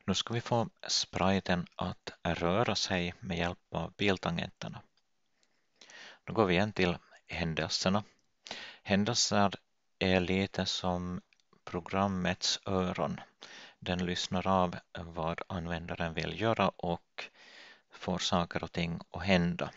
Nu ska vi få spriten att röra sig med hjälp av biltangenterna. Då går vi igen till händelserna. Händelser är lite som programmets öron. Den lyssnar av vad användaren vill göra och får saker och ting att hända.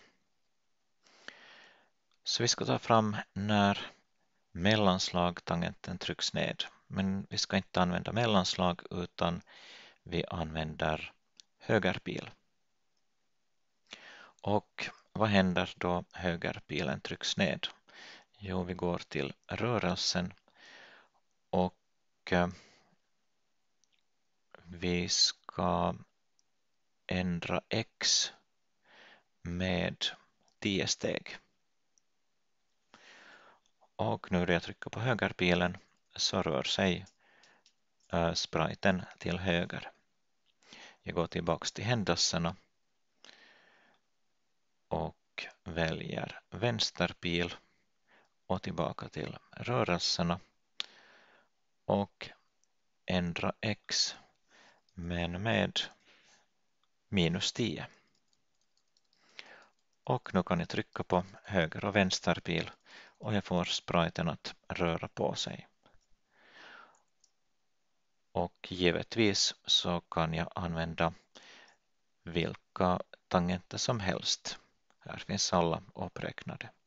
Så vi ska ta fram när mellanslag-tangenten trycks ned. Men vi ska inte använda mellanslag utan vi använder högerpil. Och vad händer då högerpilen trycks ned? Jo, vi går till rörelsen och vi ska ändra x med 10 steg. Och nu när jag trycker på högerpilen så rör sig spriten till höger. Jag går tillbaka till händelserna och väljer vänsterpil och tillbaka till rörelserna och ändra x men med -10. Och nu kan jag trycka på höger- och vänsterpil och jag får spriten att röra på sig. Och givetvis så kan jag använda vilka tangenter som helst. Här finns alla uppräknade.